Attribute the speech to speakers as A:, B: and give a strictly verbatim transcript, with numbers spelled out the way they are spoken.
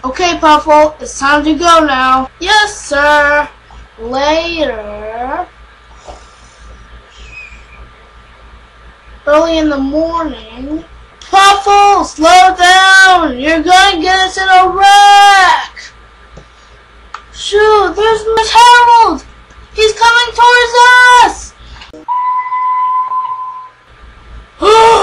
A: Okay, Pufle, it's time to go now. Yes, sir. Later. Early in the morning. Pufle, slow down! You're gonna get us in a wreck! Shoot, there's Miss Harold! He's coming towards us!